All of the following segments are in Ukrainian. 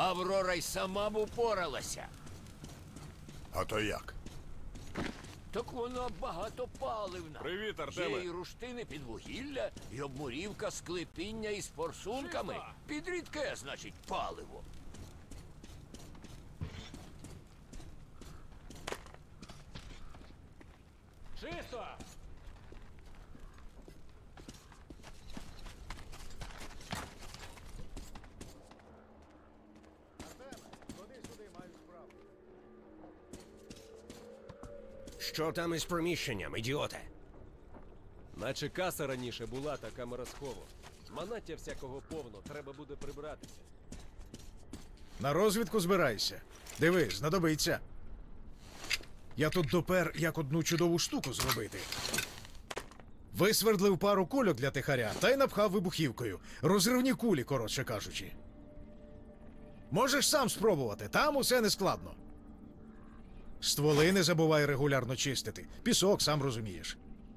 Аврора й сама б упоралася. А то як? Так вона багатопаливна. Привіт, Артеме. Є і руштини під вугілля, і обмурівка склепіння із форсунками. Під рідке, значить, паливо. Чисто! Що там із приміщенням, ідіоте? Наче каса раніше була та камера схову. Манаття всякого повно, треба буде прибратися. На розвідку збирайся. Дивись, знадобиться. Я тут допер, як одну чудову штуку зробити. Висвердлив пару кульок для тихаря та й напхав вибухівкою. Розривні кулі, коротше кажучи. Можеш сам спробувати, там усе не складно. Стволи не забувай регулярно чистити. Пісок, сам розумієш.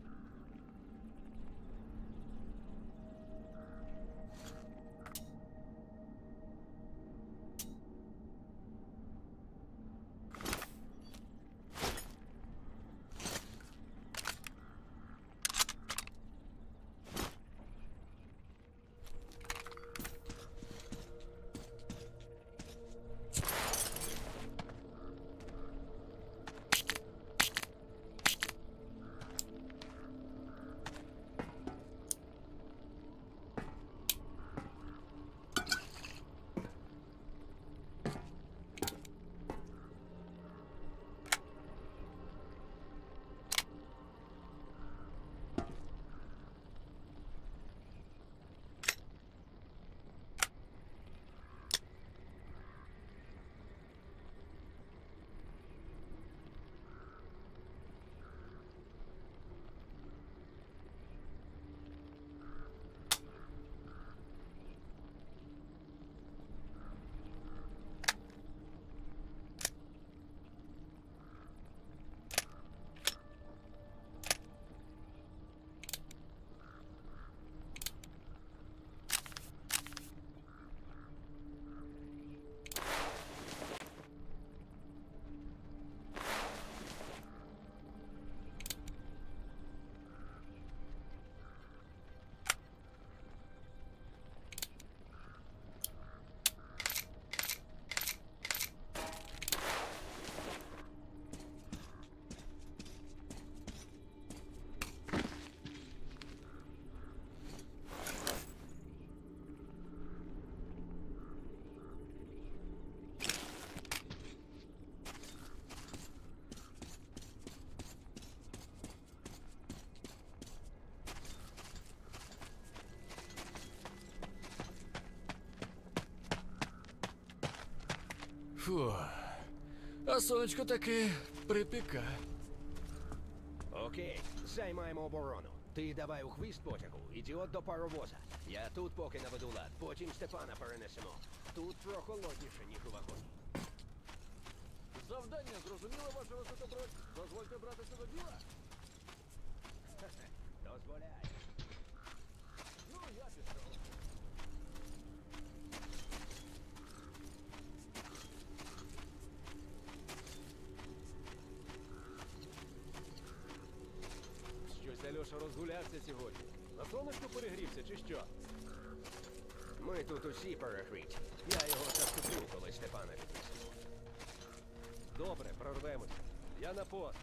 Фу. А сонечко таки припіка. Окей, займаємо оборону. Ти давай у хвіст потягу, ідіот до паровоза. Я тут поки наведу лад, потім Степана перенесемо. Тут прохолодніше, ніж у вагоні. Завдання зрозуміло, ваше високобродь? Дозвольте братися до діла? Дозволяй. Ну, я пішов. Щось Альоша розгулявся сьогодні. На сонечку перегрівся, чи що? Ми тут усі перегріті. Я його заступлю, коли Степана віднесемо. Добре, прорвемося. Я на пост.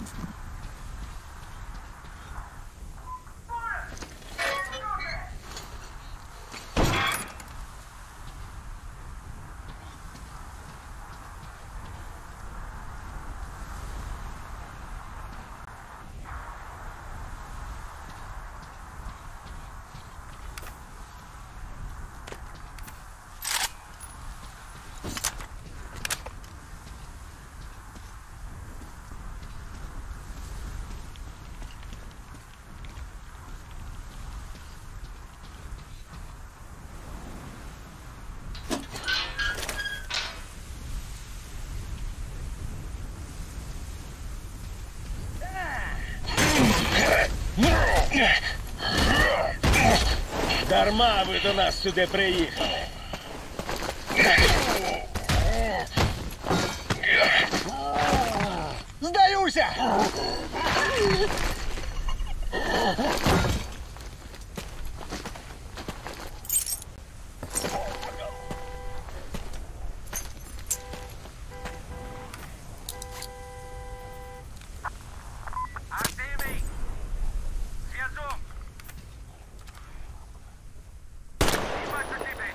Дарма ви до нас сюди приїхали. Здаюся! Артемій! Зв'язок! Бачу тебе!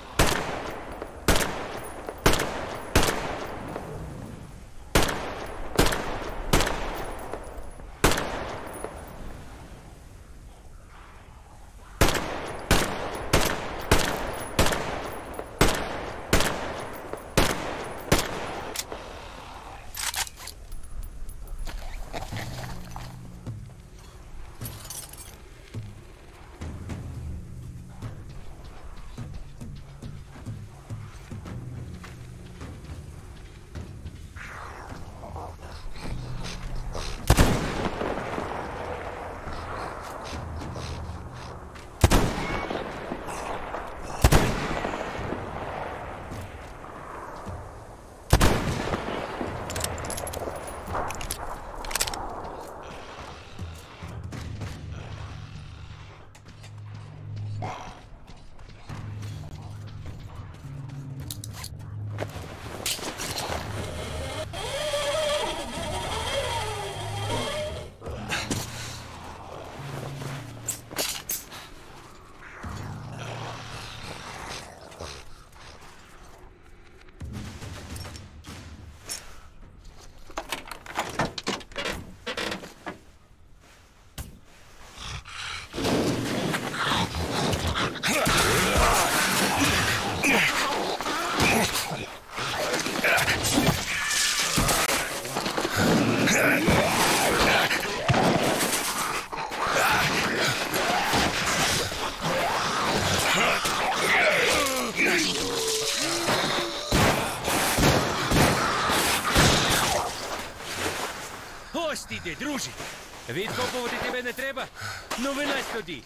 Ось ти де, друже. Відкопувати тебе не треба. Ну вилазь тоді.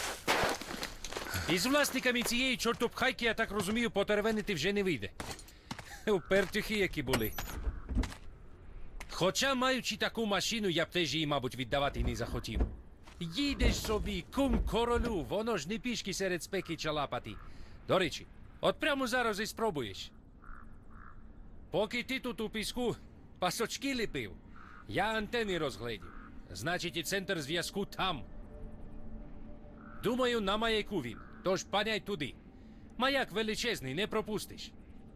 Із власниками цієї чортопхайки, я так розумію, потеревенити вже не вийде. Упертюхи які були. Хоча, маючи таку машину, я б теж її, мабуть, віддавати не захотів. Їдеш собі, кум королю, воно ж не пішки серед спеки чалапати. До речі, от прямо зараз і спробуєш. Поки ти тут у піску пасочки ліпив, я антени розгледів. Значить, і центр зв'язку там. Думаю, на маяку він, тож паняй туди. Маяк величезний, не пропустиш.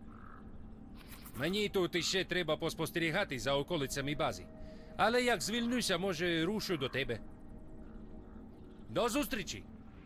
Мені тут іще треба поспостерігати за околицями бази. Але як звільнюся, може, рушу до тебе. До зустрічі!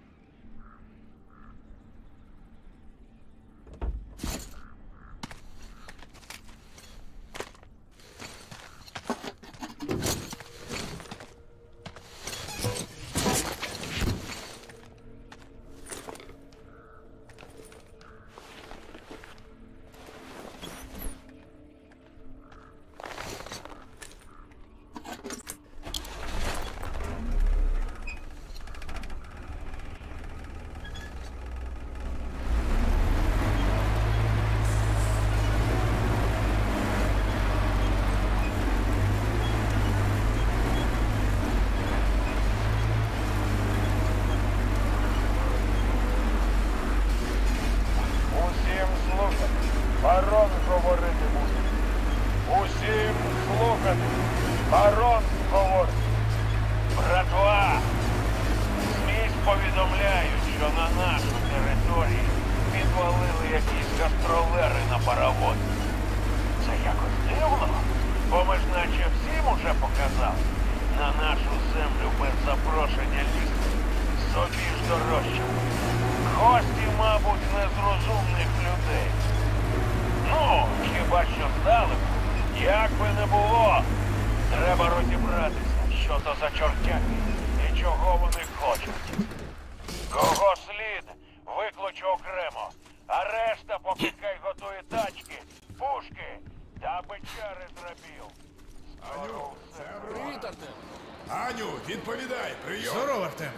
Усім слухати. Барон говорити буде. Усім слухати. Барон говорить. Братва! СМІ повідомляють, що на нашу територію підвалили якісь гастролери на паровоз. Це якось дивно, бо ми ж наче всім уже показали. На нашу землю без запрошення лізти собі ж дорожче. Гості, мабуть, не з розумних людей. Ну, хіба що здалеку. Як би не було, треба розібратися, що то за чортяки і чого вони хочуть. Кого слід, викличу окремо, а решта поки хай готує тачки, пушки та бичари з рабів. Аню, це Привіт, Артем. Аню, відповідай, прийом. Здорово, Артеме.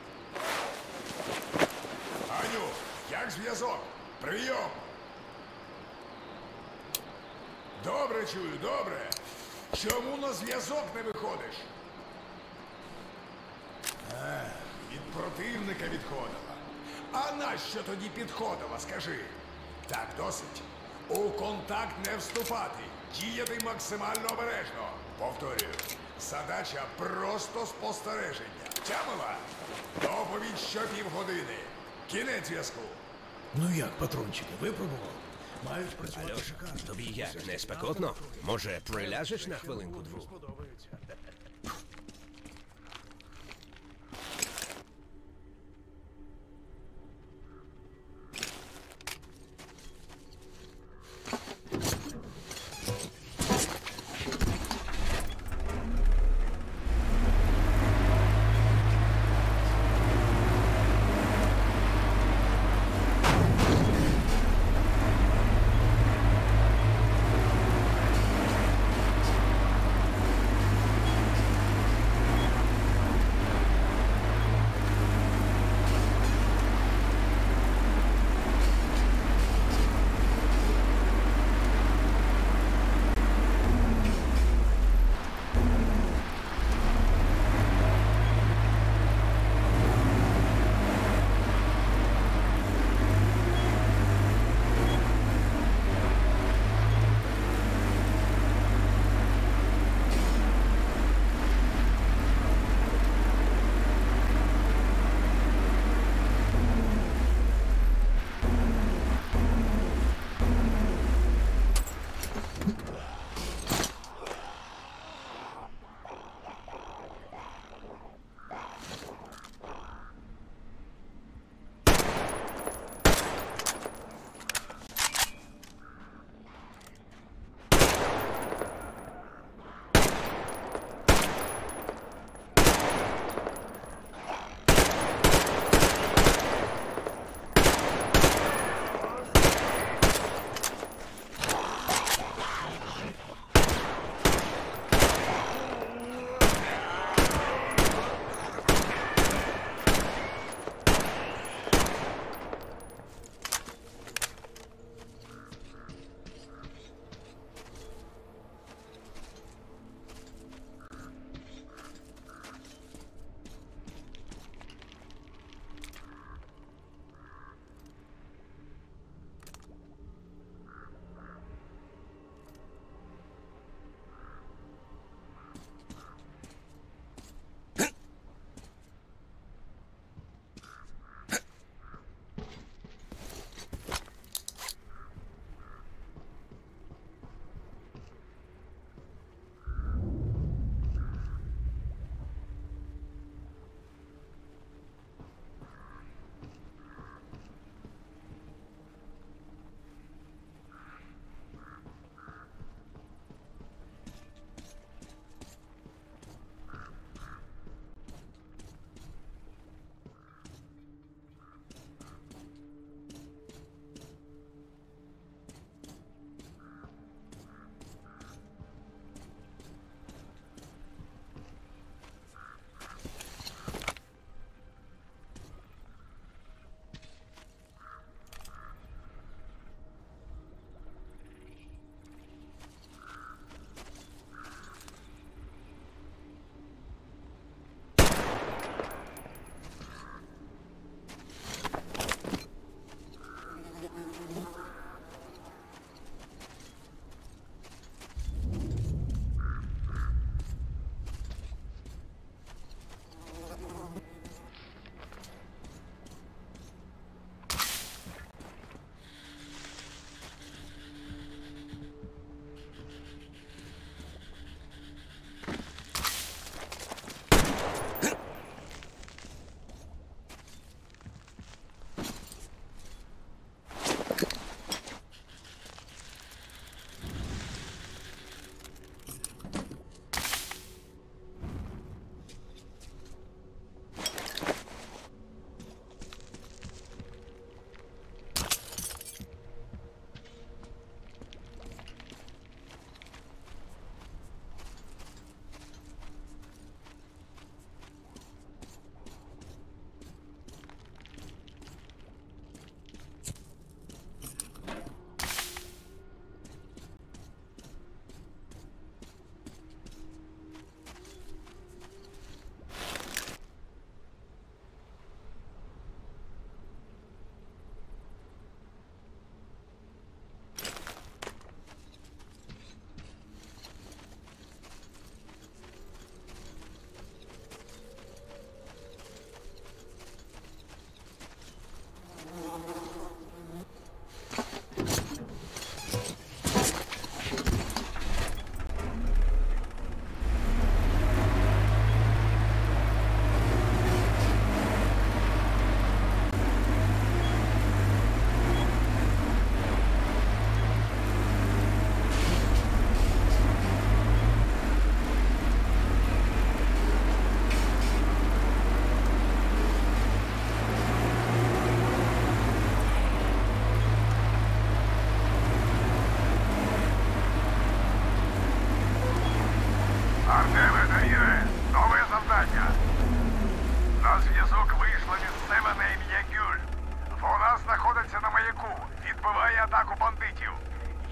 Аню, як зв'язок? Прийом. Добре чую, добре. Чому на зв'язок не виходиш? Від противника відходила. А нащо тоді підходила, скажи? Так, досить. У контакт не вступати. Діяти максимально обережно. Повторюю, задача просто спостереження. Тямила? Доповідь щопівгодини. Кінець зв'язку. Ну як, патрончики, випробував? Мають працювати Альоша, шикарно. тобі як, не спекотно? Може, приляжеш на хвилинку-дву? Сподобається.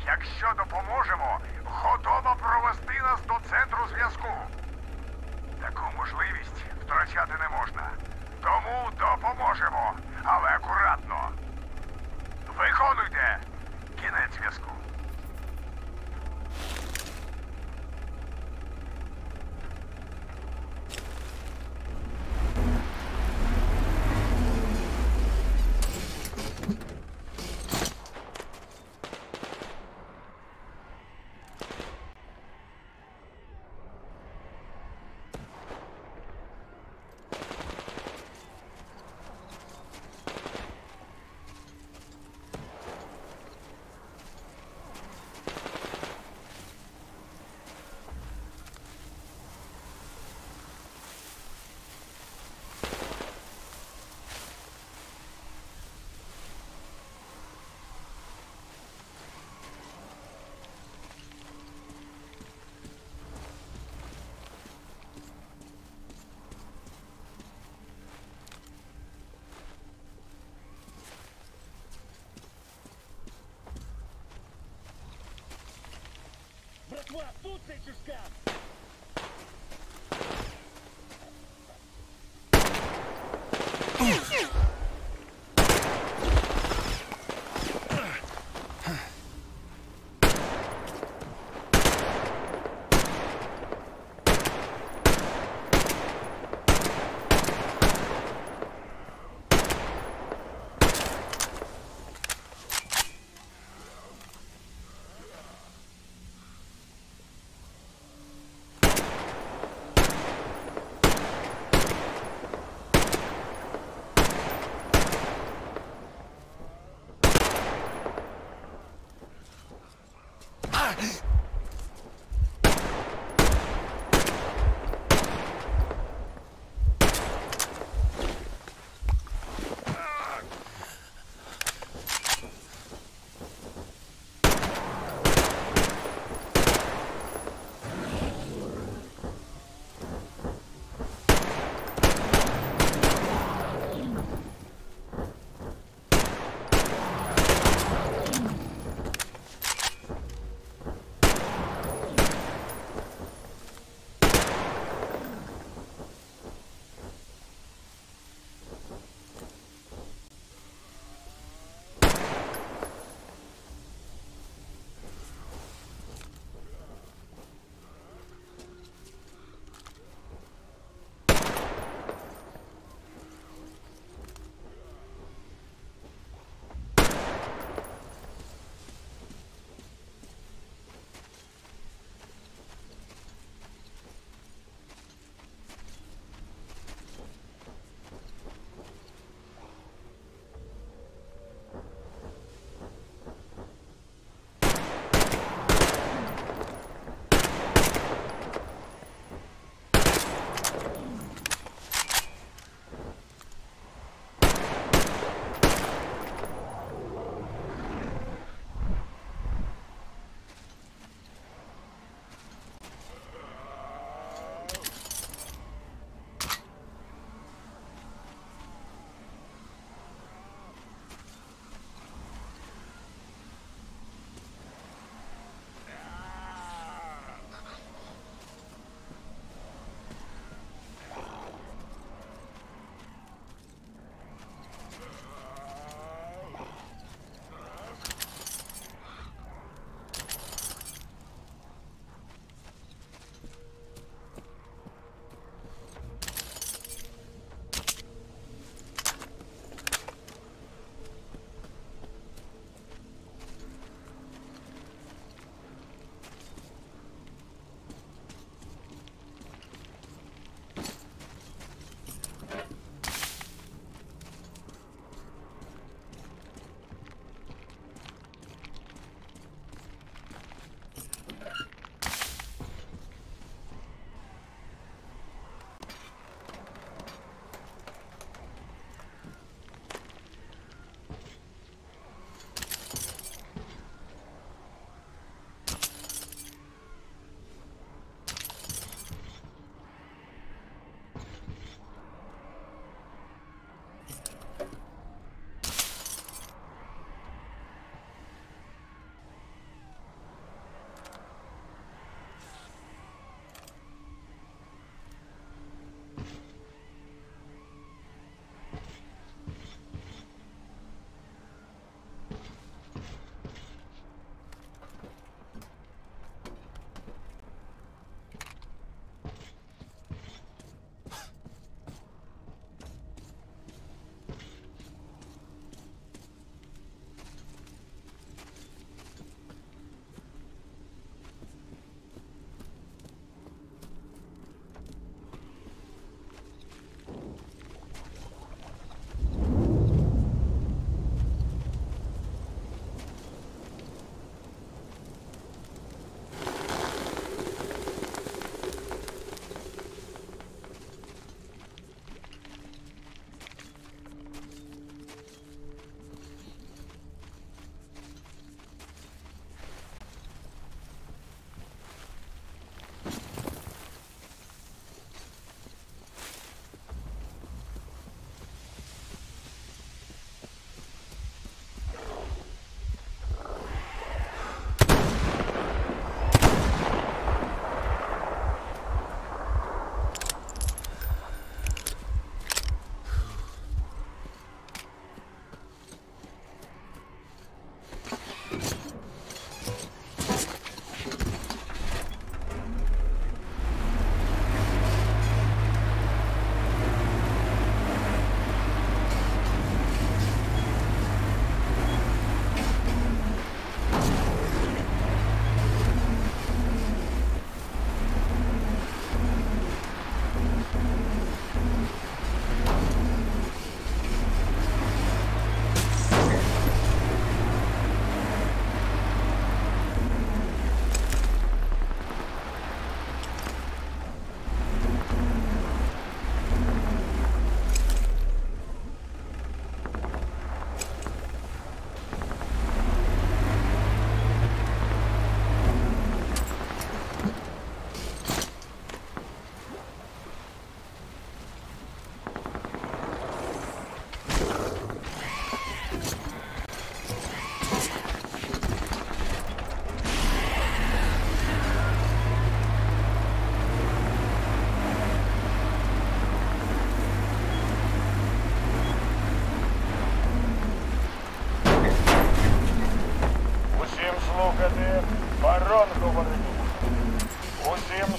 Якщо допоможемо, готова провести нас до центру зв'язку. Таку можливість втрачати не можна. Тому допоможемо, але акуратно. Виконуйте! Кінець зв'язку.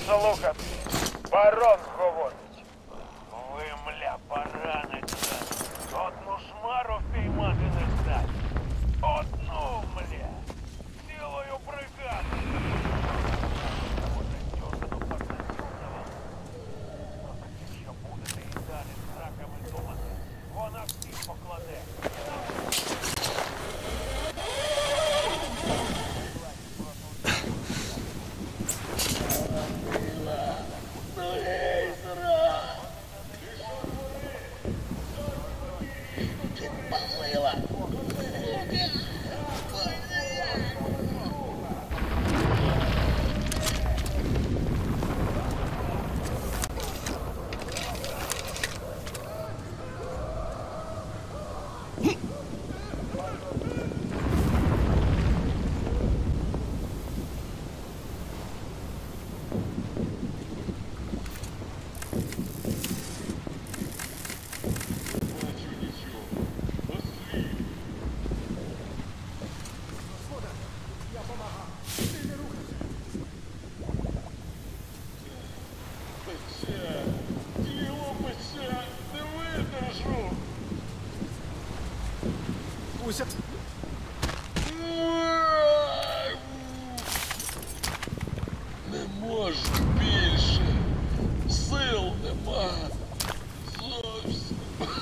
слухати. Барон говорить. Ви, мля, бараниця. Одну шмару впіймати не здать. Одну, мля. Цілою бригаду. Може, дьосану партизанова. Ну так якщо будете і далі з раками думати, вона всіх покладе. Уся. Не можу більше. Сил нема. Зовсім.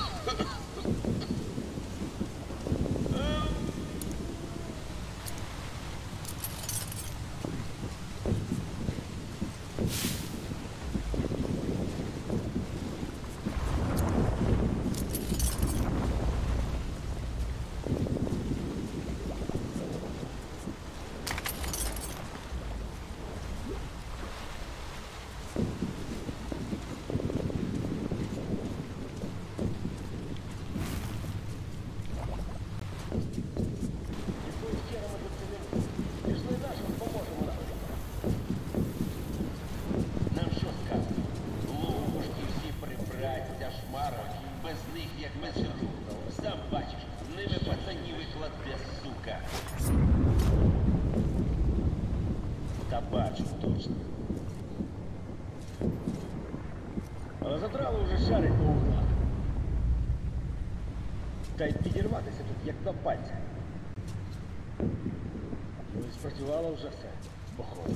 Нам що сказано? Ловушки всі прибраться, шмарок, без них як мезеру. Сам бачиш, ними пацанів викладе, сука. Та бачу точно. Але затраву вже шарить по углах. Та й підірватися тут як на пальцях. Ну і спрацювало вже все, походу.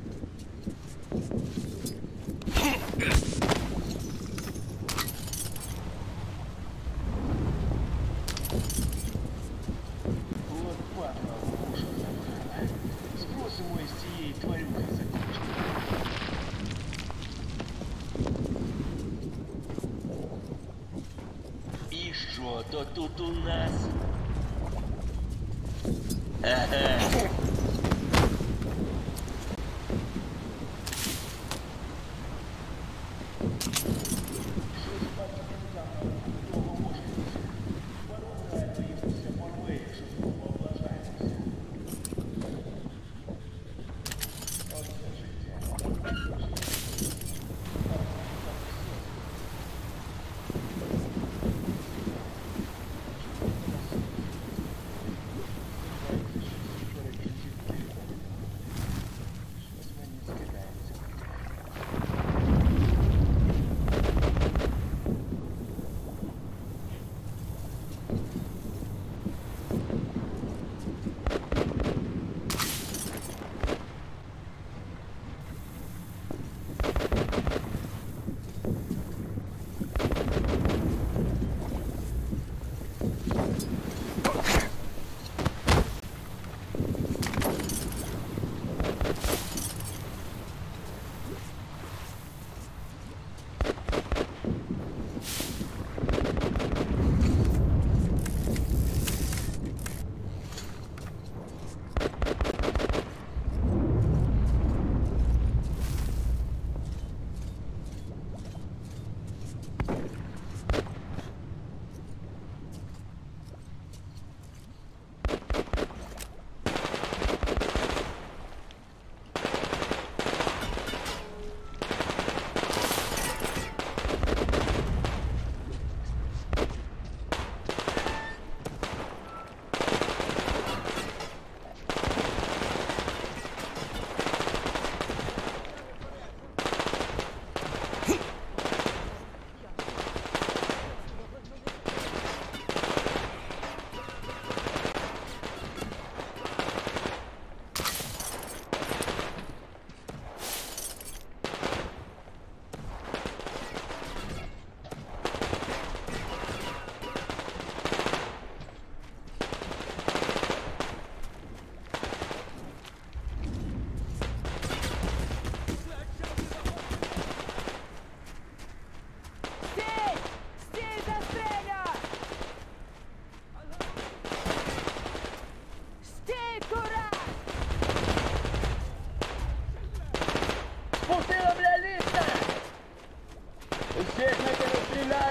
От падла вуша забрала. Спросимо із цієї тварюки закінчити. І що то тут у нас? Ага.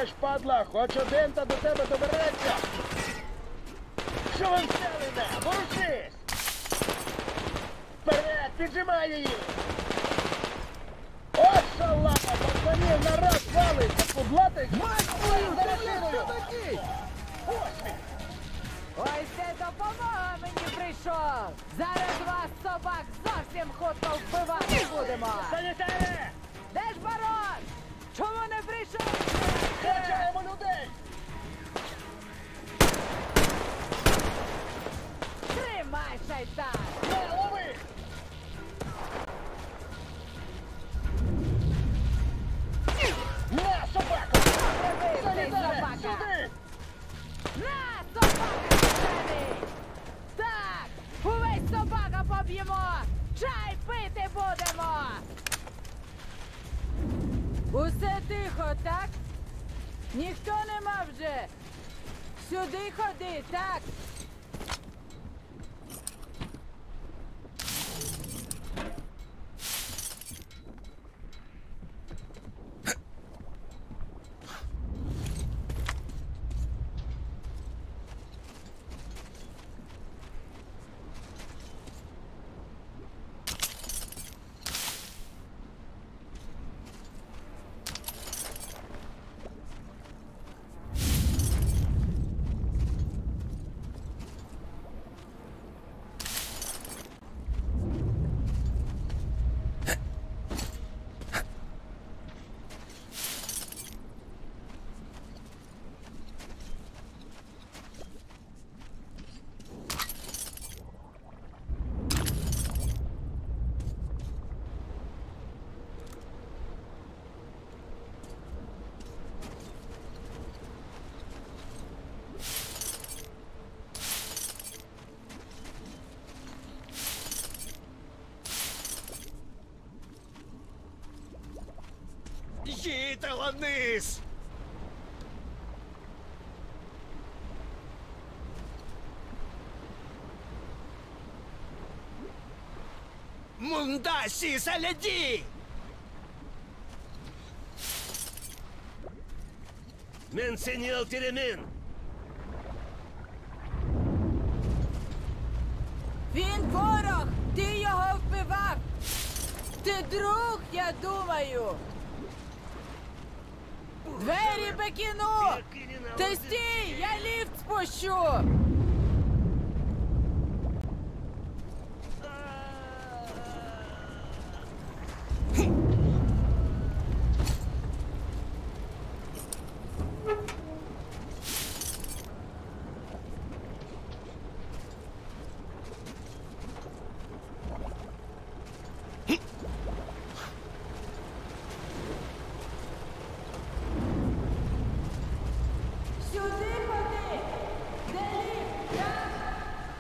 Тікаєш, падла, хоч один та до тебе добереться. Що ви взяли на? Ворушись! Вперед, піджимай її! От шалапа, пацанів на раз валиться, кудлатих! За машиною! Ось він! Ой, це допомога мені прийшов! Зараз вас, собак, зовсім хутко вбивати будемо! Санітари! Де ж барон? Чому не прийшов? Качаємо людей! Тримай, шайтан! Не, лови! На, собаку! Прибив цей Санітари, собака! сюди! На, собака, зелений! Так, увесь собака поб'ємо! Чай пити будемо! Усе тихо, так? Ніхто нема вже! Сюди ходи, так? Їдала вниз! Мундаші саляді! Менсеніал Теремен! Він ворог! Ти його вбивав! Ти друг, я думаю! Двері Бекіну! Ти стій! Я ліфт спущу! Сюди ходи! Де ліфт? Так?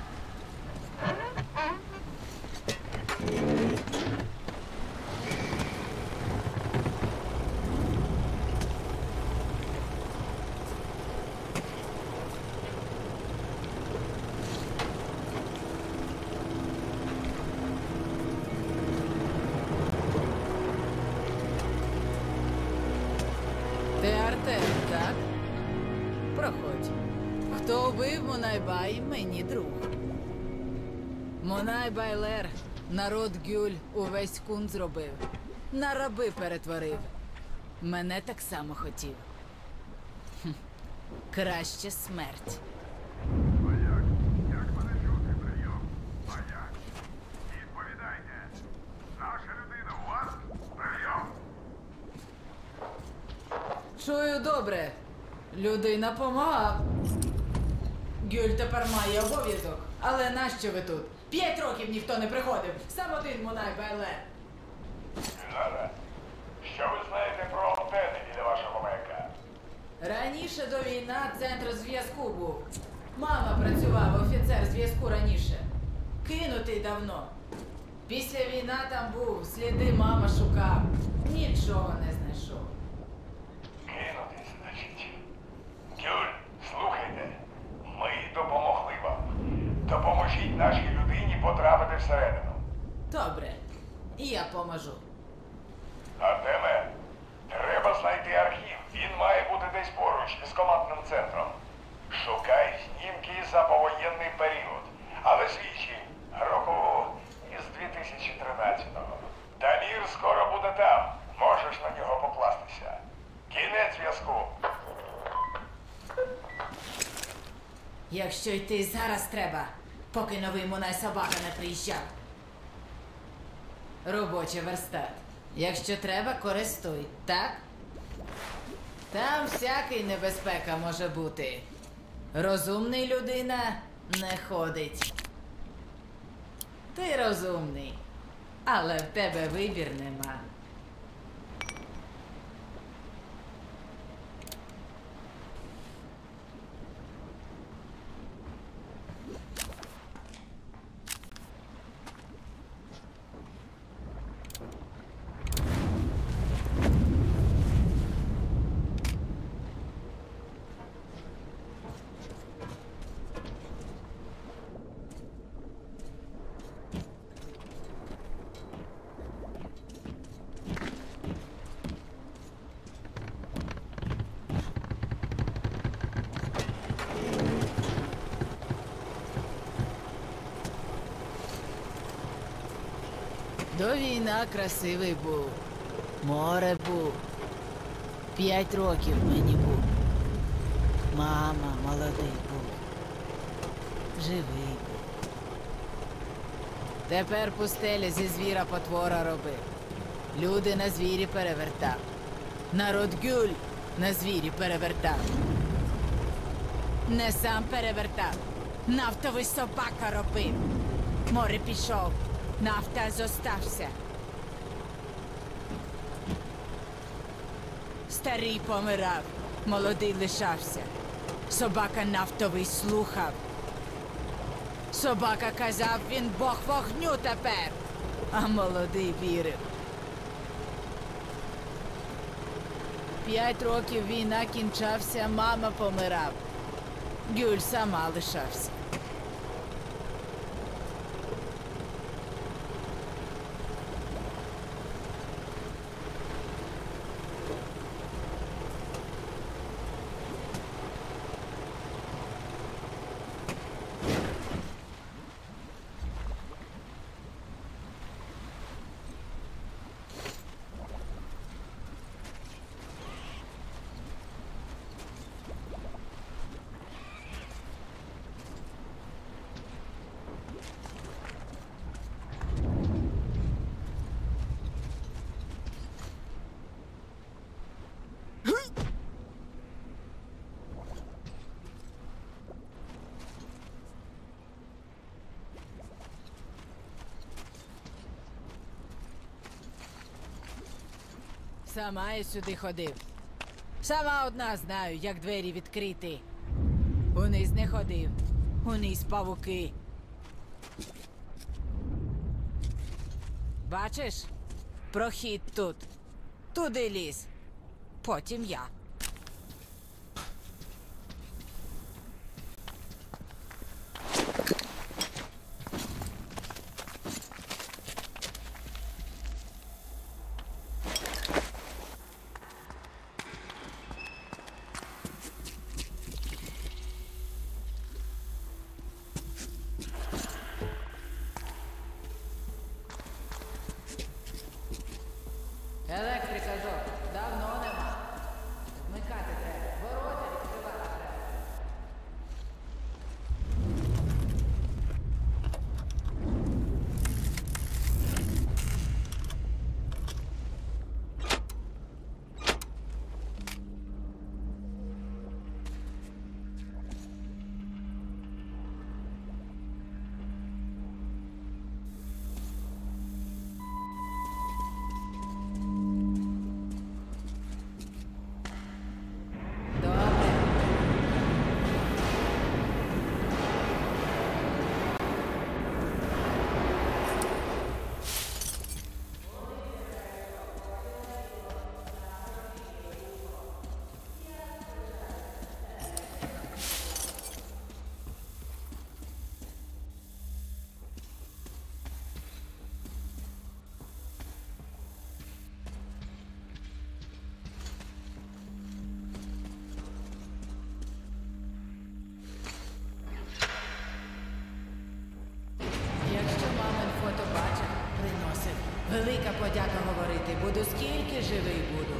Ти Артем, так? Проходь. Хто вбив Монайбай, мені друг. Монайбайлер, народ Гюль увесь кун зробив. На раби перетворив. Мене так само хотів. Хм. Краще смерть. Маяк, як мене чути, прийом? Маяк, відповідайте. Наша людина у вас? Прийом. Чую добре. Людина помагав. Гюль тепер має обов'язок. Але нащо ви тут? 5 років ніхто не приходив. Сам один Монайбайлер. Гара, що ви знаєте про антени біля вашого маяка? Раніше до війна центр зв'язку був. Мама працював, офіцер зв'язку раніше. Кинутий давно. Після війна там був, сліди мама шукав. Нічого не знайшов. Кинути, значить. Гюль, слухайте. Ми допомогли вам. Допоможіть нашій людині потрапити всередину. Добре, я поможу. Артеме, треба знайти архів. Він має бути десь поруч із командним центром. Шукай знімки за повоєнний період. Але свіжі. Року із 2013-го. Дамір скоро буде там. Можеш на нього покластися. Кінець зв'язку. Якщо йти зараз треба, поки новий Мунай собака не приїжджав. Робочий верстат. Якщо треба, користуй, так? Там всякий небезпека може бути. Розумний людина не ходить. Ти розумний, але в тебе вибір нема. До війна красивий був. Море був. 5 років мені був. Мама молодий був. Живий був. Тепер пустеля зі звіра потвора робив. Люди на звірі перевертав. Народ гюль на звірі перевертав. Не сам перевертав. Нафтовий собака робив. Море пішов. Нафта зостався. Старий помирав, молодий лишався. Собака нафтовий слухав. Собака казав, він бог вогню тепер, а молодий вірив. 5 років війна кінчався, мама помирав. Гюль сама лишався. Сама я сюди ходив. Сама одна знаю, як двері відкрити. Униз не ходив. Униз павуки. Бачиш? Прохід тут. Туди ліз. Потім я. Електрика жовт. Давно нема. Вмикати треба. Ворота відкривати треба. буду, скільки живий буду.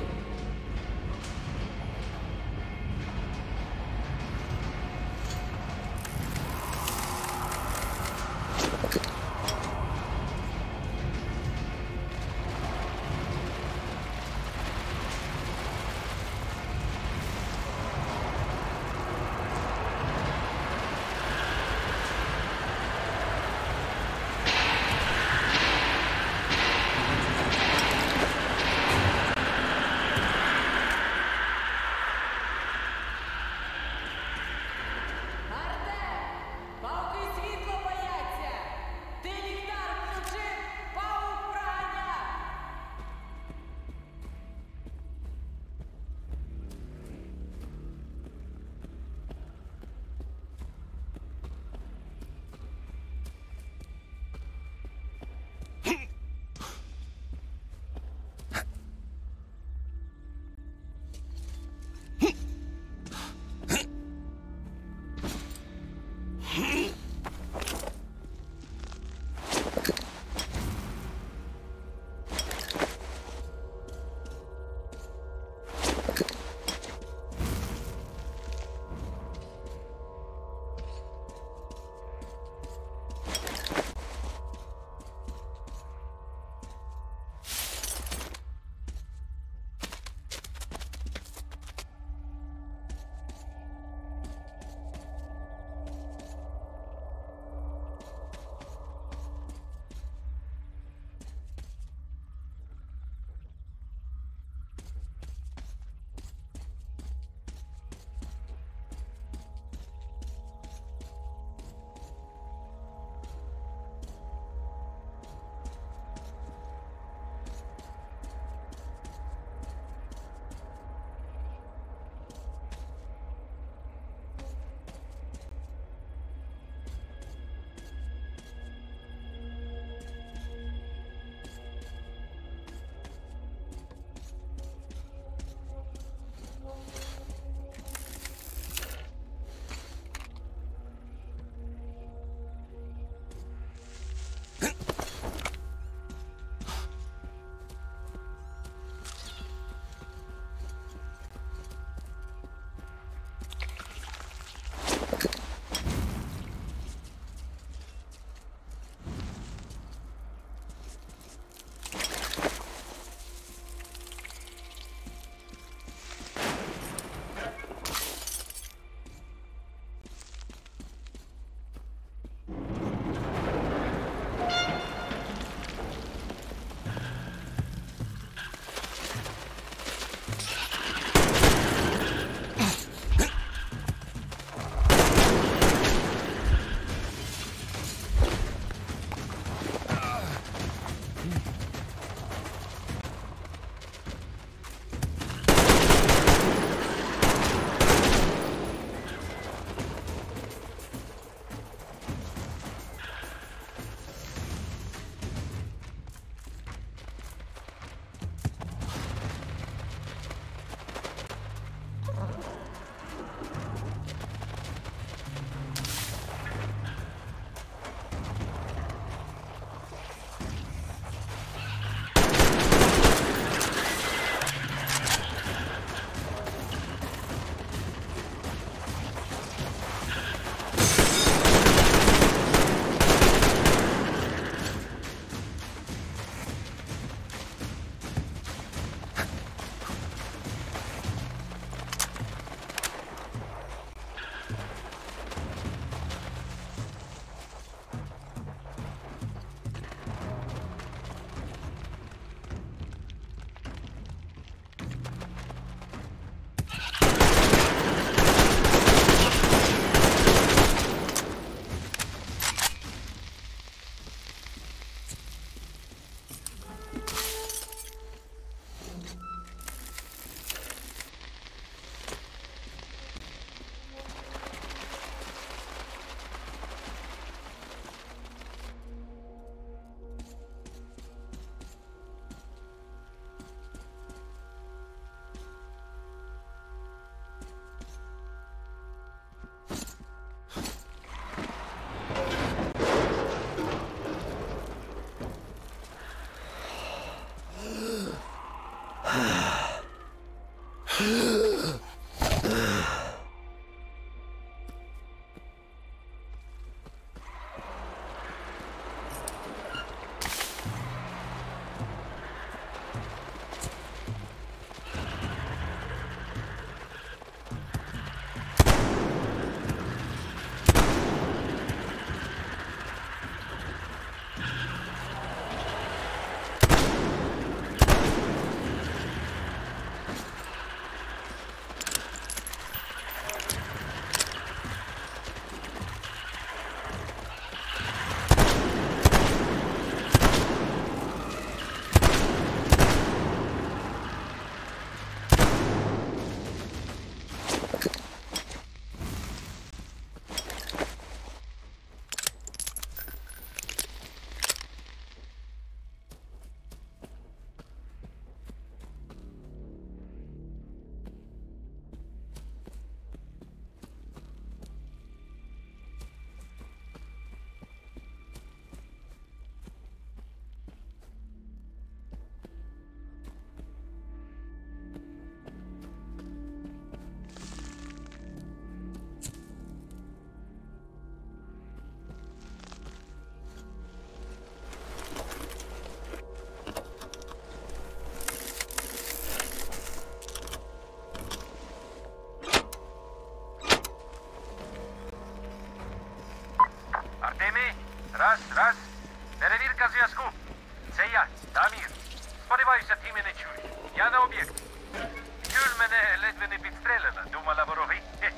Раз. Перевірка зв'язку. Це я, Дамір. Сподіваюся, ти мене чуєш. Я на об'єкті. Тюль мене ледве не підстрелила. Думала вороги.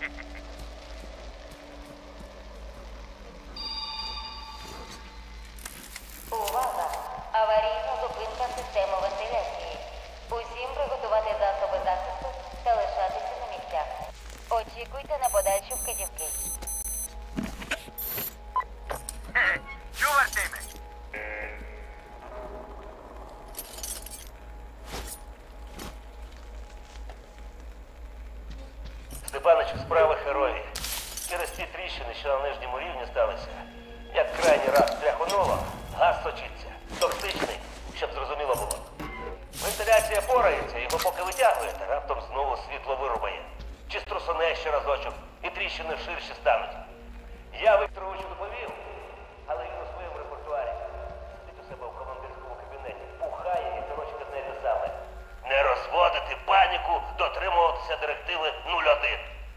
Увага! Аварійна зупинка системи вентиляції. Усім приготувати засоби захисту та лишатися на місцях. Очікуйте на подальші вказівки. Чув, Артеме? Степаничу, справи герої. Через ці тріщини, що на нижньому рівні сталися, як крайній раз тряхонуло, газ сочиться. Токсичний, щоб зрозуміло було. Вентиляція порається, його поки витягуєте, раптом знову світло вирубає. Чи струсоне ще разочок, і тріщини ширші стануть. Я Вікторовичу доповів, але він у своєму репертуарі сидить у себе в командирському кабінеті, пухає і торочить одне те саме. Не розводити паніку, дотримуватися директиви 01.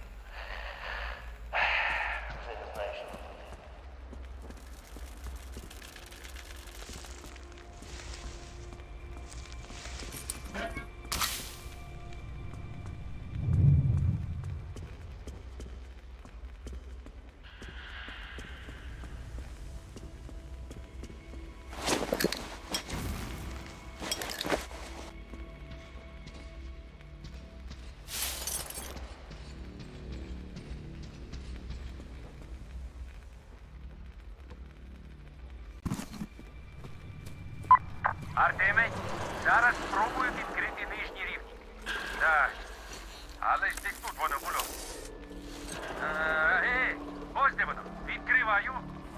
Вже не знаю, що робити. Артеме, зараз спробую відкрити нижні рівні. Так, але ж десь тут воно було. Ось де воно. Відкриваю.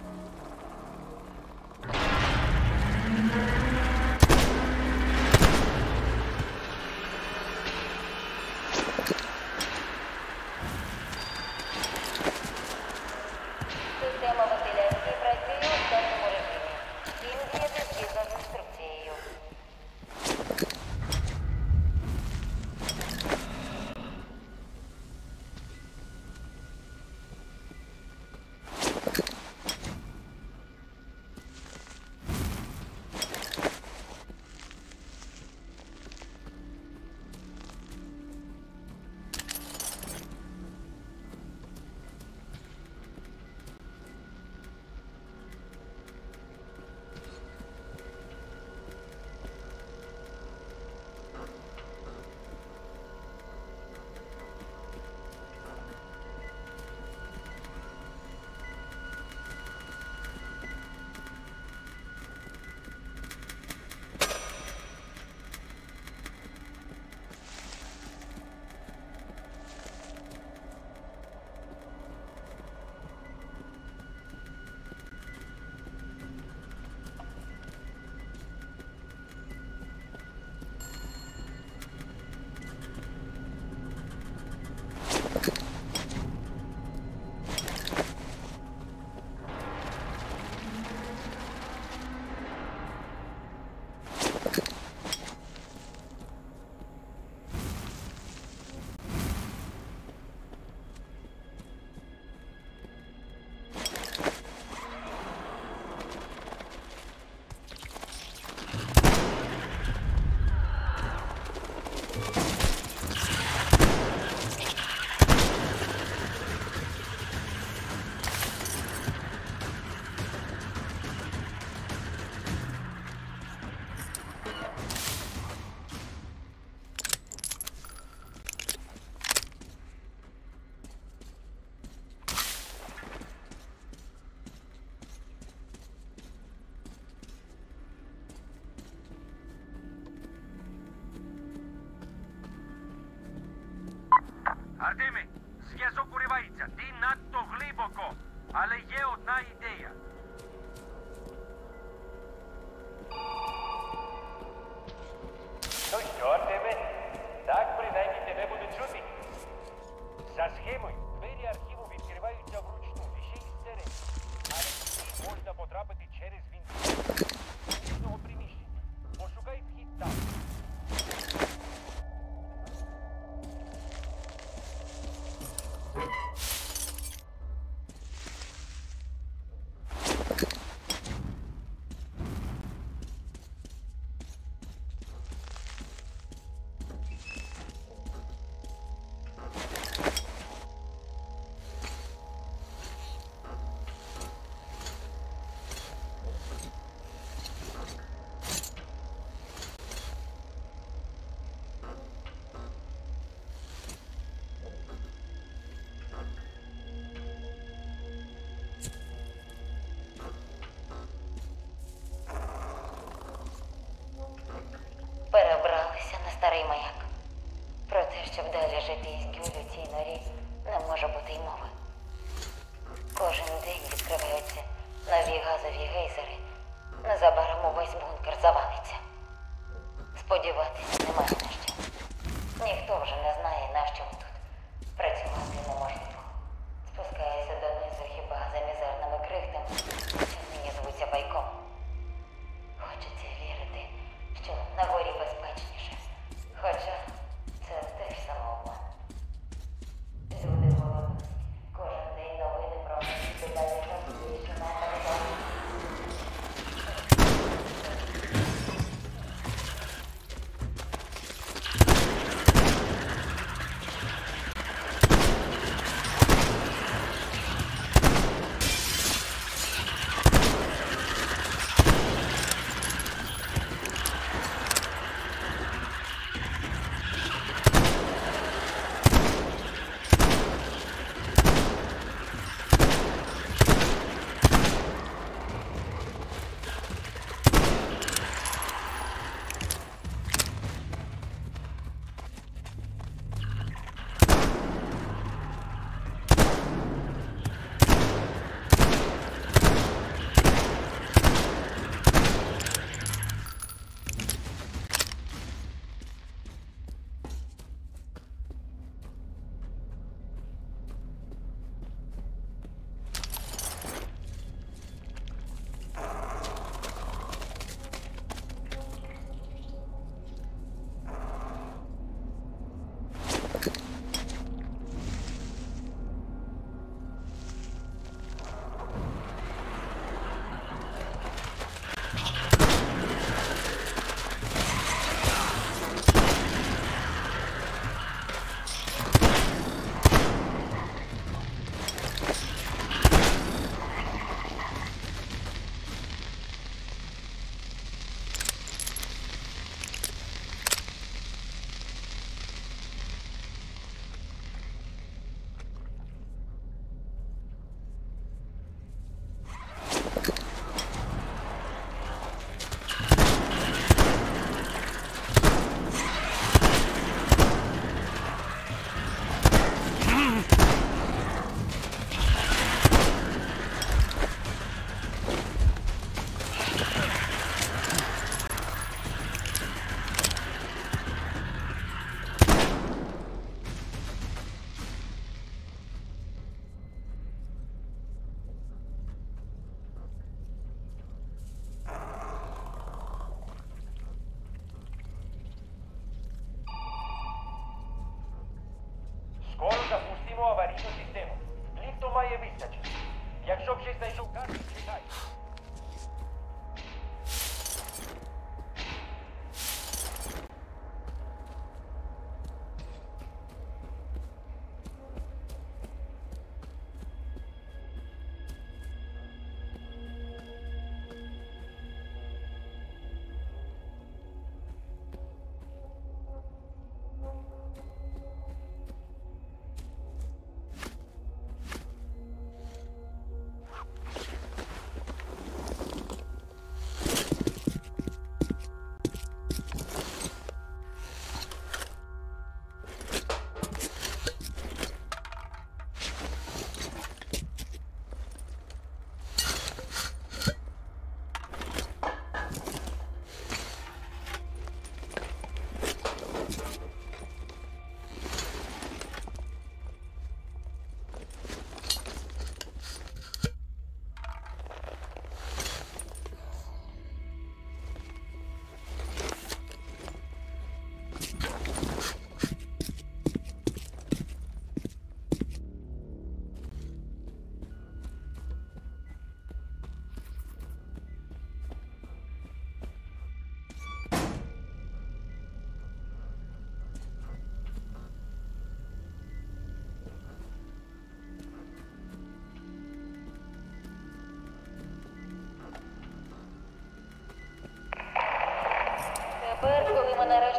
Система вентиляції працює у штатному режимі. Всім діяти згідно з інструкцією. Артеме, зв'язок уривається. Ти надто глибоко. Але є одна ідея. Ну що, Артеме? Так принаймні тебе будуть чути. За схемою, двері архіву відкриваються вручну, і ще й зсередини. Але сюди можна потрапити через вентилятор технічного приміщення. Пошукай вхід там. Перебралися на старий маяк. Про те, щоб далі жити із Гюль у цій норі, не може бути й мови. Кожен день відкриваються нові газові гейзери. Незабаром увесь бункер завалиться. Сподіватися немає на що. Ніхто вже не знає, на що ми тут. Працювати неможливо. Спускаюся донизу хіба за мізерними крихтами, що нині звуться пайком. Хочеться вірити, що на горі безпечніше. Хоча це теж самообман. Люди голодні. Кожен день новини про питання жахливі, що нам передають.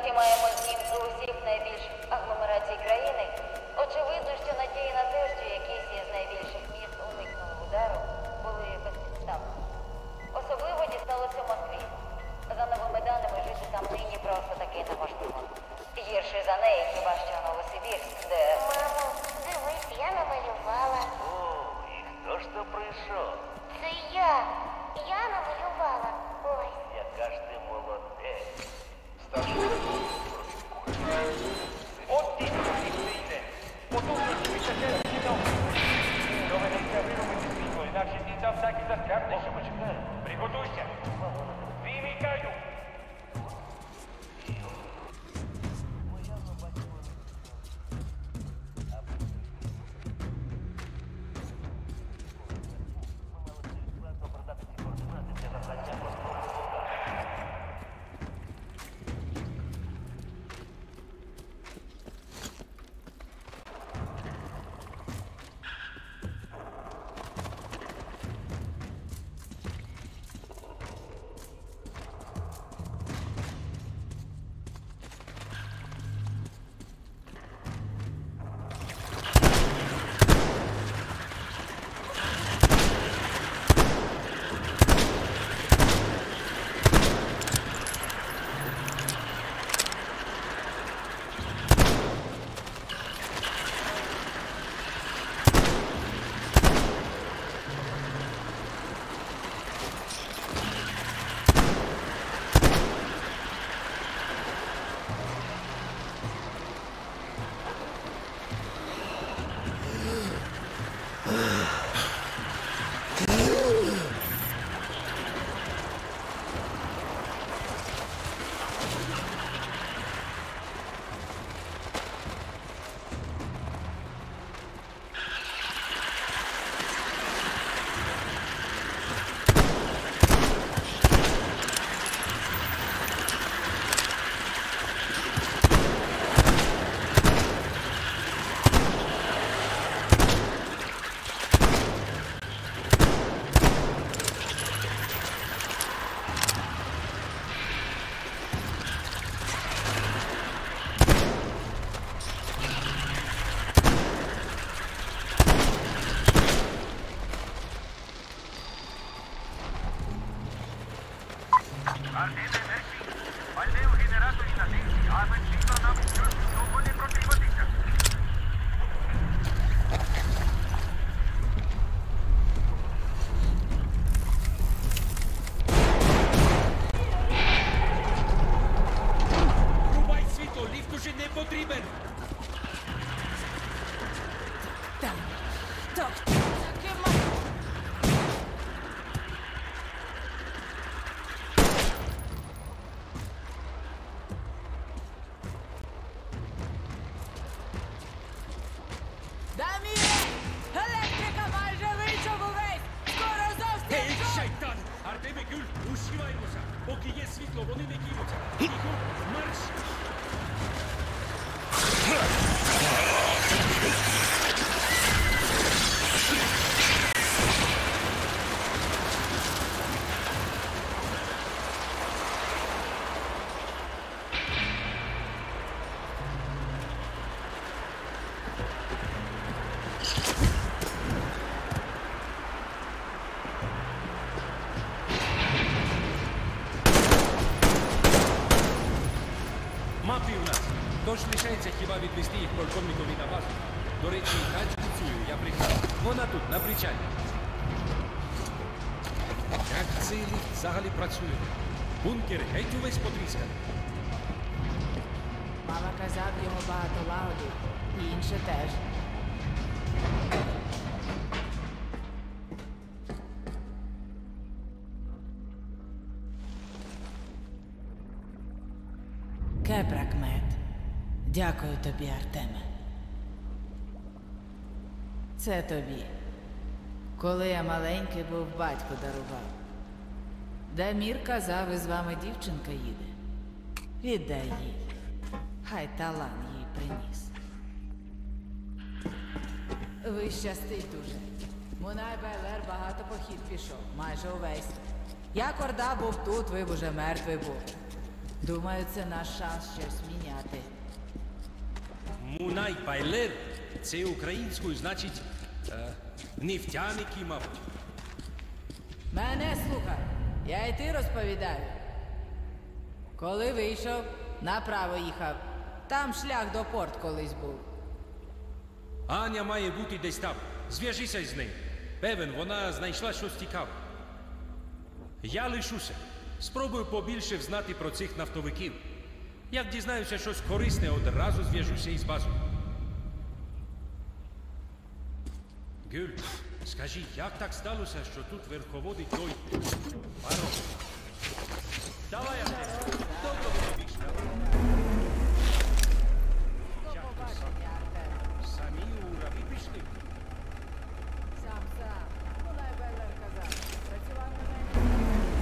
всі маємо знімки усіх найбільших агломерацій країни, очевидно, що надії на те, що якісь із найбільших міст уникнули удару, були безпідставними. Особливо дісталося Москві. За новими даними, жити там нині просто таки неможливо. Гірше за неї хіба що Новосибірськ, де... Мамо, дивись, я намалювала. О, і хто ж то прийшов? Це я. Я намалювала. Ось. Яка ж ти молодець. От дійсно йде. Потужність вичакає кіно. Доведеться виробити світло, інакше ти там так і застрягнеш. Приготуйся. Вимикаю. Тож лишається хіба відвести їх полковникові на базу. До речі, Таджицю я пригнав. Вона тут, на причалі. Як цей ліфт взагалі працює? Бункер геть увесь потрісканий. Мама казав, його багато лагодів. І інше теж. Кепракмет. Дякую тобі, Артеме. Це тобі. Коли я маленький був, батько дарував. Дамір казав, із вами дівчинка їде. Віддай їй. Хай талан їй приніс. Ви щастить дуже. Мунай Байлер багато похід пішов, майже увесь. Як Орда був тут, ви б уже мертвий був. Думаю, це наш шанс щось міняти. Мунай Байлер – це українською, значить, нефтяники, мабуть. Мене слухай, я й ти розповідаю. Коли вийшов, направо їхав. Там шлях до порт колись був. Аня має бути десь там. Зв'яжися з нею. Певен, вона знайшла щось цікаве. Я лишуся. Спробую побільше взнати про цих нафтовиків. Як дізнаюся щось корисне, одразу зв'яжуся із базою. Гюль, скажи, як так сталося, що тут верховодить той барон? Давай, Андрій, довго воно вийшло. Самі у раби пішли. Сам. Мунай Байлер казав. Працював на мене.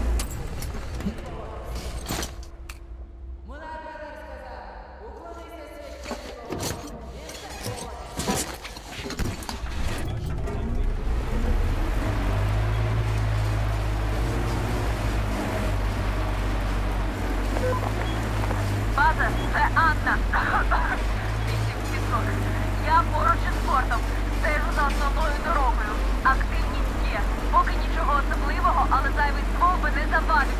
Мунай Байлер сказав. Уклонися священнику. Він все говорить. База, це Анна. 800. Я поруч із портом. Стежу за основною дорогою. Активність є. Поки нічого особливого, але зайвий ствол би не завадить.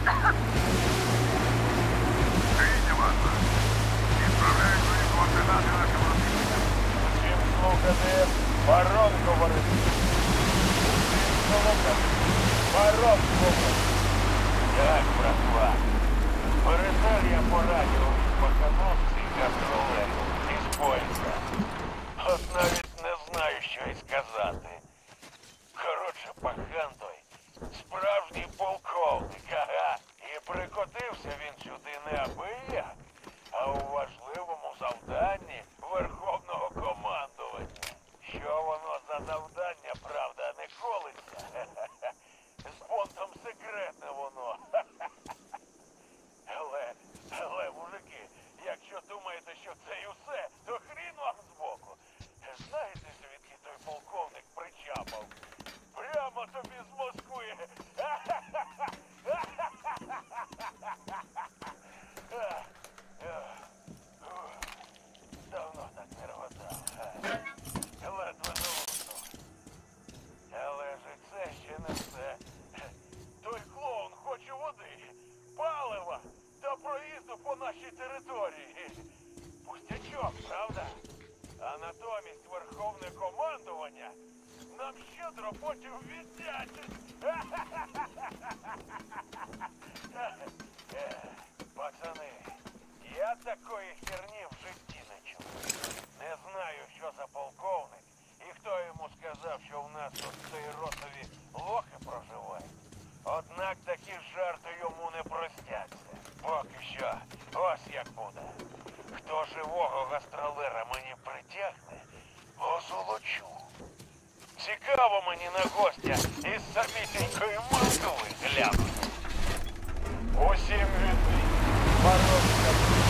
Прийняв вас. Відправляю свої координати нашим розвідникам. Всім слухати, барон говорить. Всім слухати, барон говорить. Так, братва. Передав я по радіо від пахановці і гастролерів із пояса. От навіть не знаю, що й сказати. Коротше, пахан той справжній полковник, ага. І прикотився він сюди не абияк, а у важливому завданні Верховного командування. Що воно за завдання, правда, не колиться? З понтом секретне воно. Але, мужики, якщо думаєте, що це і усе, то хрін вам збоку. Знаєте, звідки той полковник причапав? Прямо тобі з Москви. Давно так не рвотав. Ледве залузнув. Але ж і це ще не все. Той клоун хоче води, палива та проїзду по нашій території. Пустячок, правда? А натомість Верховне командування нам щедро потім віддячить. Пацани, я такої херні в житті не чув. Не знаю, що за полковник і хто йому сказав, що в нас тут ротові лохи проживають. Однак такі жарти йому не простяться. Поки що, ось як буде. Хто живого гастролера мені притягне, озолочу. Цікаво мені на гостя із самісінької Москви глянути. Усім відбій. Баронка.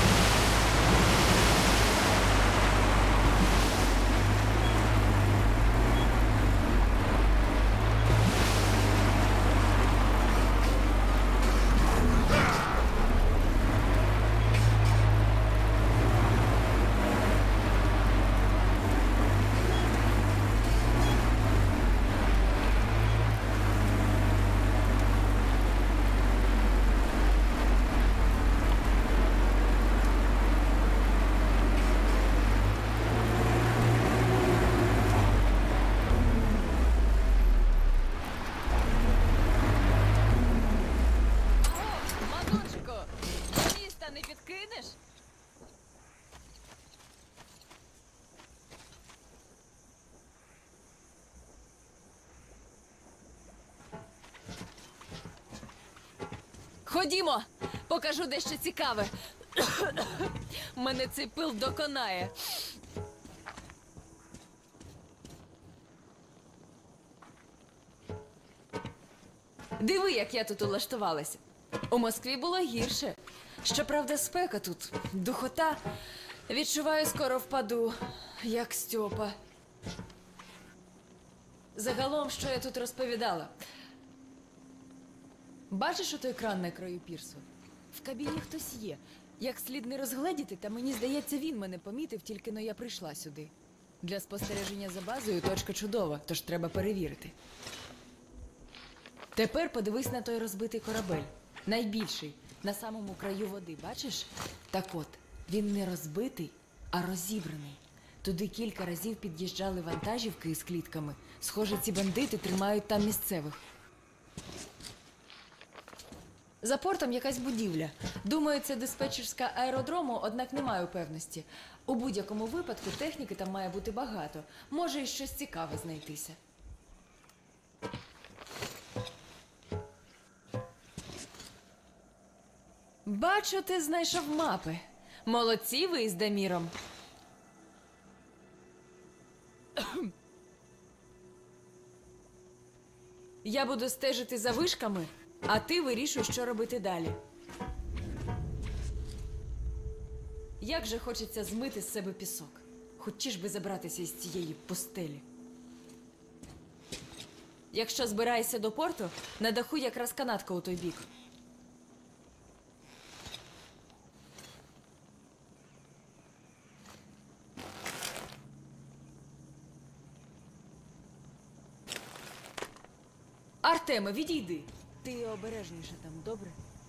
Мазунчику, до міста не підкинеш? Ходімо, покажу дещо цікаве. Мене цей пил доконає. Диви, як я тут улаштувалася. У Москві було гірше. Щоправда, спека тут, духота. Відчуваю, скоро впаду, як Стьопа. Загалом, що я тут розповідала. Бачиш отой кран на краю пірсу? В кабіні хтось є. Як слід не розгледіти, та мені здається, він мене помітив, тільки но я прийшла сюди. Для спостереження за базою точка чудова, тож треба перевірити. Тепер подивись на той розбитий корабель. Найбільший, на самому краю води, бачиш? Так от, він не розбитий, а розібраний. Туди кілька разів під'їжджали вантажівки із клітками. Схоже, ці бандити тримають там місцевих. За портом якась будівля. Думаю, це диспетчерська аеродрому, однак не маю певності. У будь-якому випадку техніки там має бути багато. Може і щось цікаве знайтися. Бачу, ти знайшов мапи. Молодці ви із Даміром. Я буду стежити за вишками, а ти вирішуй, що робити далі. Як же хочеться змити з себе пісок. Хочеш би забратися із цієї пустелі. Якщо збираєшся до порту, на даху якраз канатка у той бік. Артеме, відійди. Ти обережніше там, добре?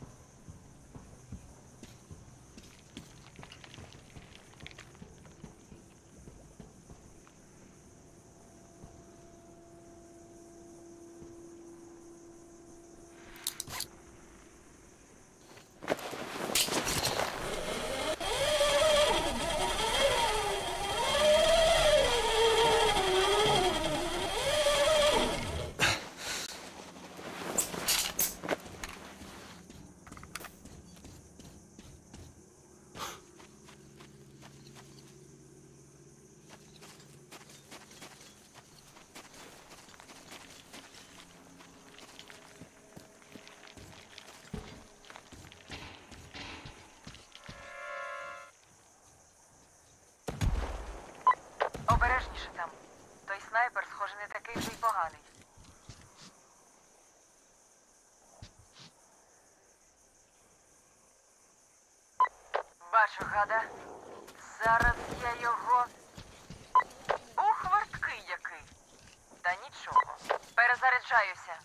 Обережніше там. Той снайпер, схоже, не такий вже й поганий. Бачу, гада. Зараз я його... Ух, верткий який. Та нічого. Перезаряджаюся.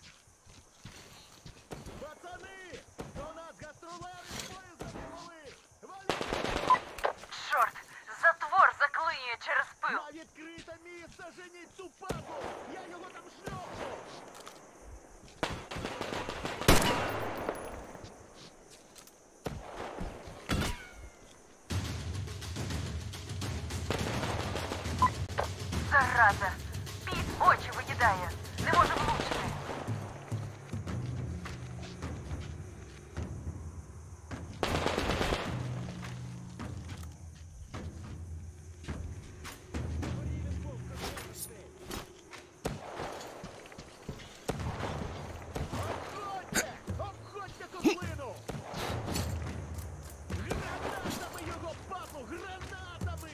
Пацани! До нас гастролери з поїзда прибули! Чорт, затвор заклинює через пил. На відкрите місце женіть цю падлу! Я його там шльопну! Зараза! Під очі викидає. Не можу влучити. Обходьте! Обходьте котлину! Гранатами його падлу! Гранатами!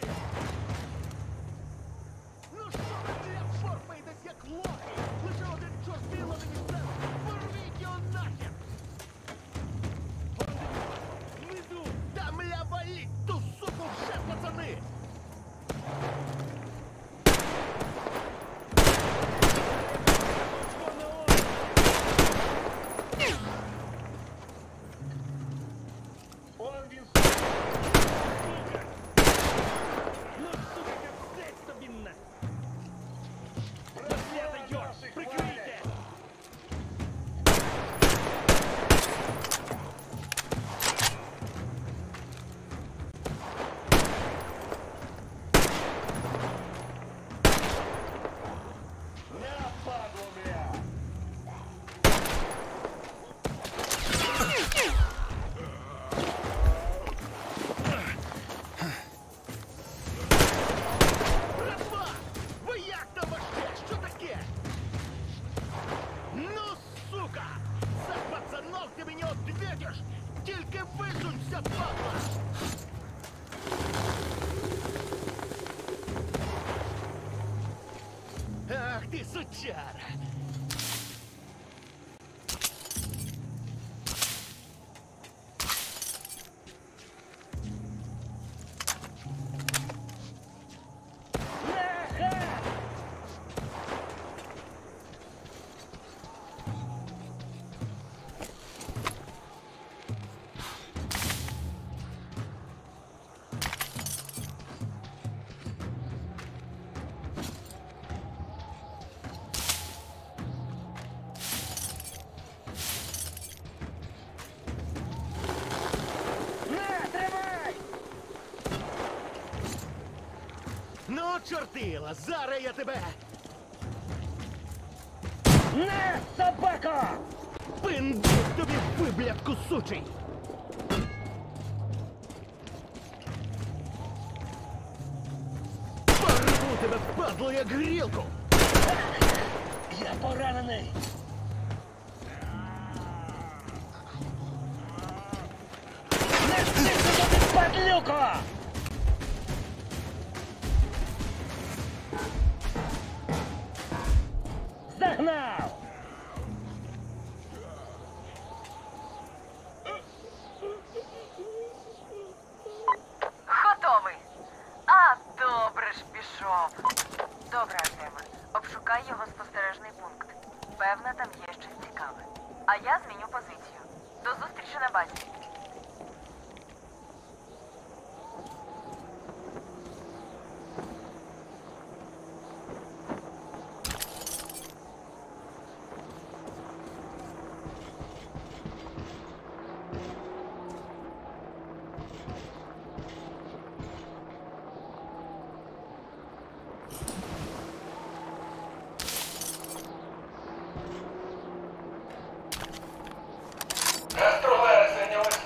Ну що ви, бля, форпаєтесь як лохи? Лише один чорт біла на місцеву! Порвіть його нахер! Внизу! Та мля валіть ту суку вже, пацани! Он він ну, сука, капець тобі на! Розгляда, Йорш, прикрийте! На, падло, бля! Братва! Ви як там вообще? Що таке? Ну, сука! За пацанов ти мені ответиш! Тільки висунься, падла! Ах ти, сучара! Ну, чортила, зараз я тебе! Не, собака! Пиндик тобі, виблядку сучий! Порву тебе, падло, як грілку! Я поранений! Не стисни тобі, падлюко! Загнав! Готовий. А, добре ж пішов. Добре, Артеме. Обшукай його спостережний пункт. Певно, там є щось цікаве. А я зміню позицію. До зустрічі на базі. Гастролери зайняли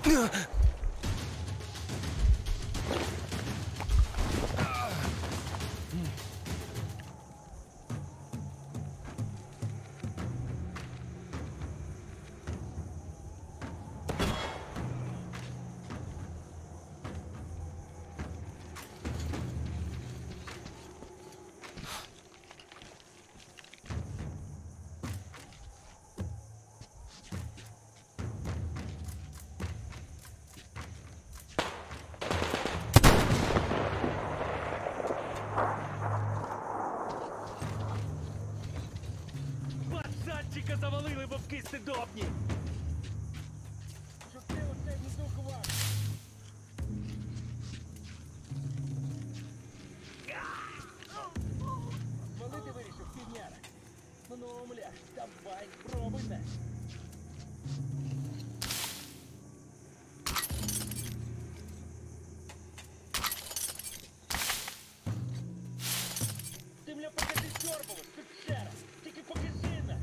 Пацанчика завалили вовки стидобні! Що ти оце віддухував? Звалити вирішив, півняра. Ну, мля, давай, пробуйте. Ти, мля, покажи сьорбову, печера. Тільки покажи на.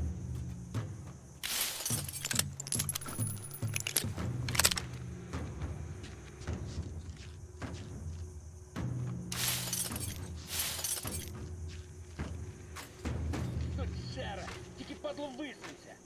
Печера, тільки падло висунься.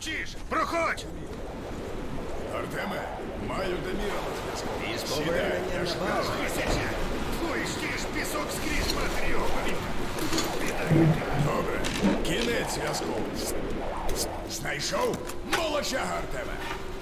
Ключіш! Проходь! Артеме, маю Даміра на зв'язку. Із поверненням на базу. Твої ж пісок скрізь, матері його повітря. Добре, кінець зв'язку. Знайшов? Молодчага, Артеме.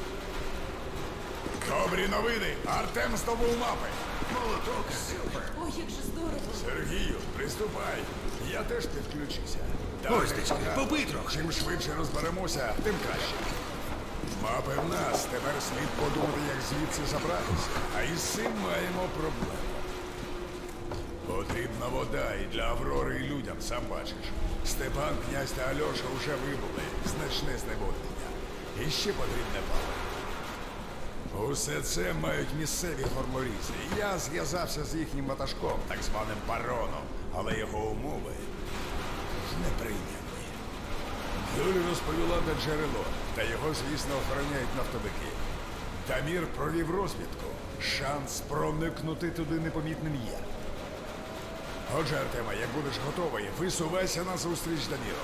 Добрі новини. Артем здобув мапи. Молоток, супер. Ой, як же здорово. Сергію, приступай. Я теж підключуся. Ось ти, побий трохи. Чим швидше розберемося, тим краще. Мапи в нас. Тепер слід подумати, як звідси забратися. А із цим маємо проблему. Потрібна вода і для Аврори, і людям, сам бачиш. Степан, князь та Альоша вже вибули. Значне зневоднення. І ще потрібне паливо. Усе це мають місцеві горморізи. Я зв'язався з їхнім ватажком, так званим бароном, але його умови неприйнятні. Юлі розповіла де джерело, та його, звісно, охороняють нафтовики. Дамір провів розвідку. Шанс проникнути туди непомітним є. Отже, Артема, як будеш готовий, висувайся на зустріч Даміру.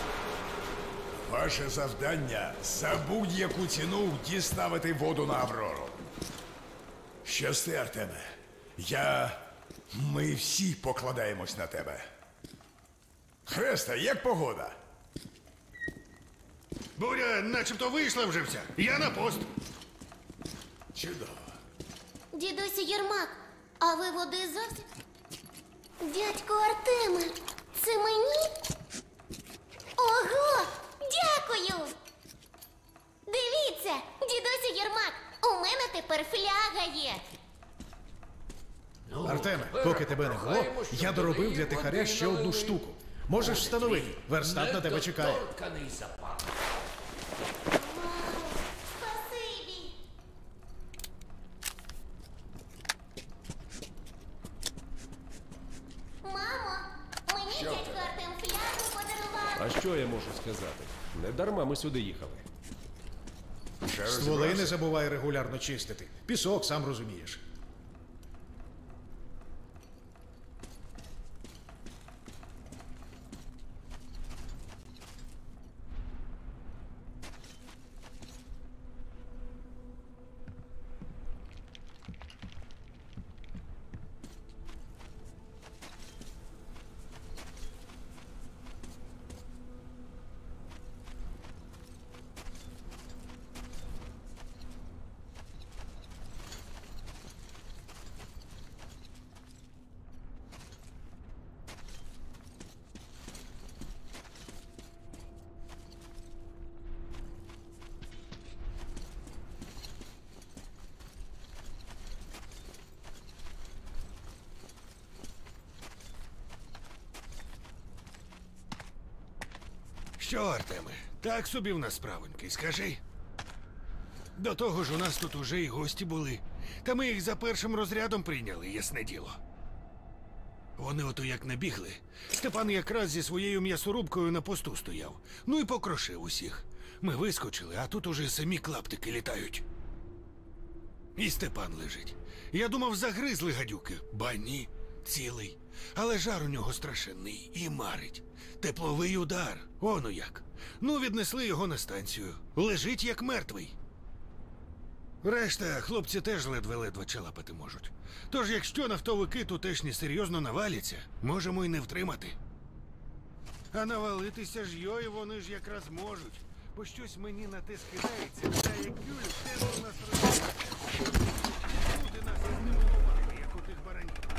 Ваше завдання – за будь-яку ціну діставити воду на Аврору. Щасти, Артеме. Ми всі покладаємось на тебе. Хреста, як погода? Буря начебто вийшла вже вся. Я на пост. Чудово. Дідусю Єрмак, а ви води зовсім? Дядько Артеме, це мені? Ого! Дякую! Дивіться, дідусю Єрмак, у мене тепер фляга є. Артеме, поки тебе не було, я доробив для тихаря ще одну штуку. Можеш встановити, верстат на тебе чекає. Спасибі. Мамо, мені дядько Артем флягу подарував. А що я можу сказати? Не дарма ми сюди їхали. Стволи не забувай регулярно чистити. Пісок, сам розумієш. Що, Артеме, так собі в нас справоньки, скажи. До того ж у нас тут уже і гості були. Та ми їх за першим розрядом прийняли, ясне діло. Вони ото як набігли. Степан якраз зі своєю м'ясорубкою на посту стояв. Ну і покрошив усіх. Ми вискочили, а тут уже самі клаптики літають. І Степан лежить. Я думав, загризли гадюки. Ба ні, цілий. Але жар у нього страшенний і марить. Тепловий удар, оно як. Ну, віднесли його на станцію. Лежить як мертвий. Решта хлопці теж ледве-ледве чалапати можуть. Тож, якщо нафтовики тутешні серйозно наваляться, можемо й не втримати. А навалитися ж йой вони ж якраз можуть. Бо щось мені на те скидається, та як Юлю теж у нас розуміє. Люди нас не вилували, як у тих баранів.